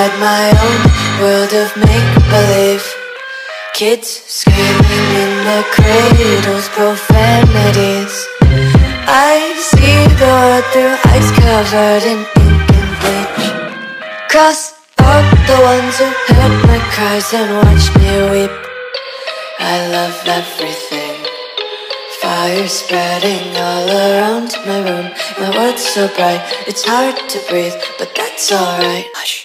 inside my own world of make-believe. Kids screaming in their cradles, profanities. I see the world through ice covered in ink and bleach. Cross out the ones who heard my cries and watched me weep. I love everything. Fire spreading all around my room. My world's so bright, it's hard to breathe, but that's alright. Hush.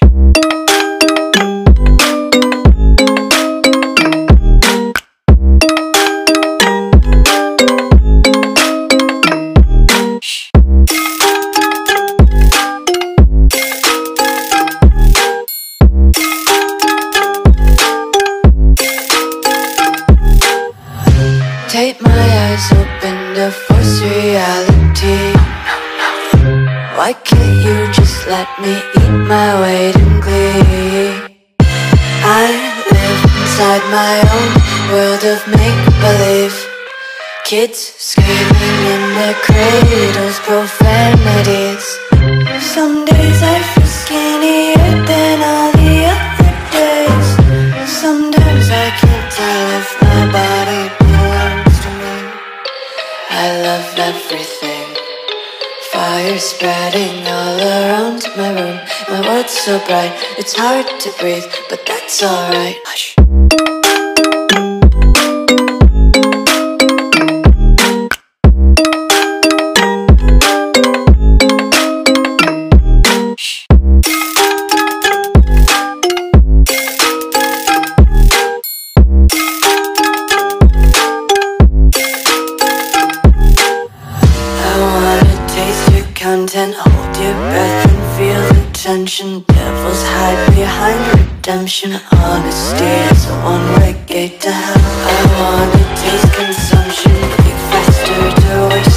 Take my eyes open to force reality. Why can't you just let me eat my weight in glee? I live inside my own world of make-believe. Kids screaming in their cradles, profanities. Some days I feel skinnier than all the other days. Sometimes I can't tell if my body belongs to me. I love everything. Fire spreading all around my room. My world's so bright, it's hard to breathe, but that's alright. Hush. Content, hold your breath and feel the tension. Devils hide behind redemption. Honesty is a one-way gate to hell. I wanna taste consumption, quick, faster to waste.